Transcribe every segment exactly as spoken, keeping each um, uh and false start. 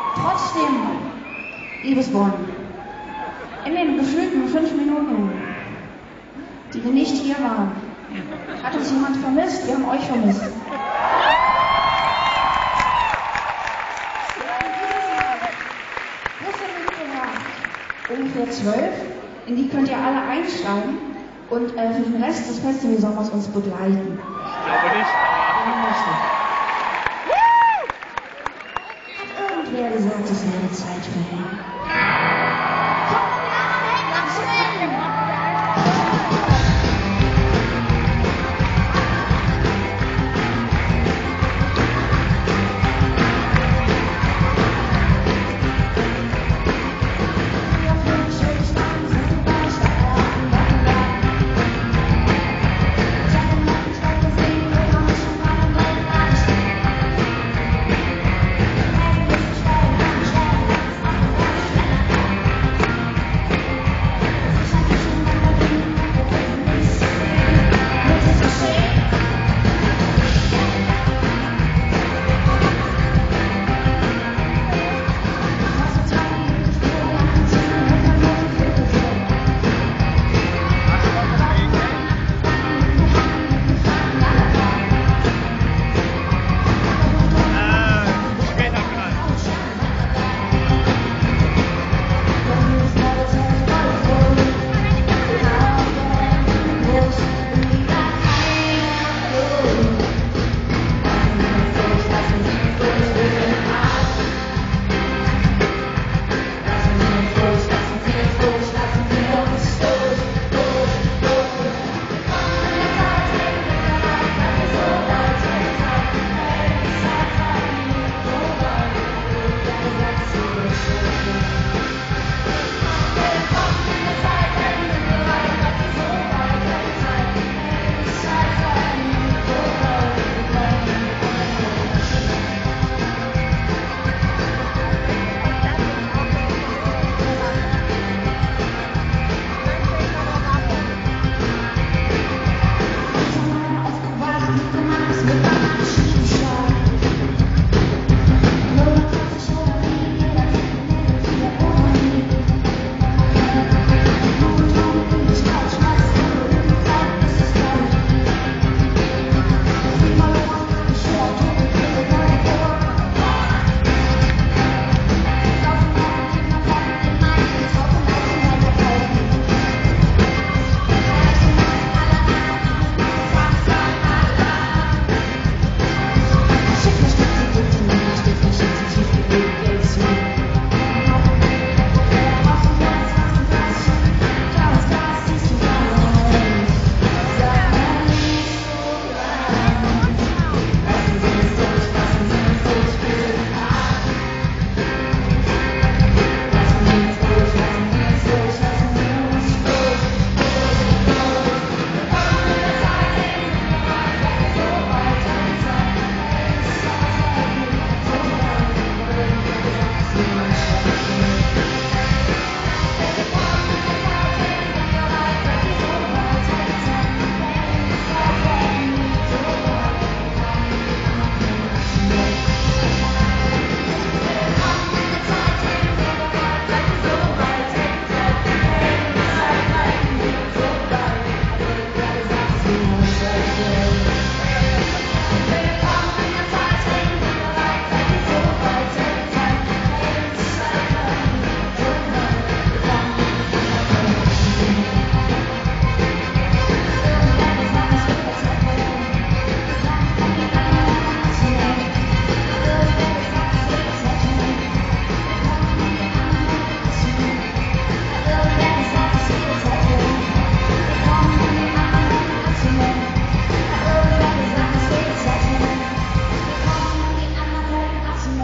Trotzdem, liebes Bonn, in den gefühlten fünf Minuten, die wir nicht hier waren, hat uns jemand vermisst. Wir haben euch vermisst. Ungefähr zwölf, in die könnt ihr alle einsteigen und äh, für den Rest des Festivalsommers uns begleiten. Ich glaube nicht. Hat irgendwer gesagt, es wäre Zeit für ihn?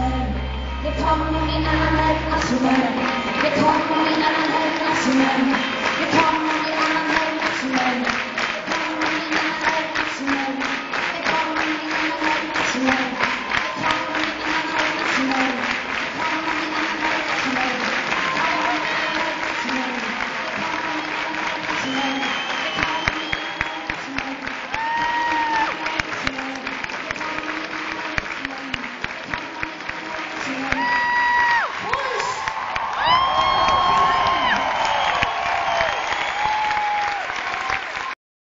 Wir kommen in einer Welt, wir kommen in einer Welt,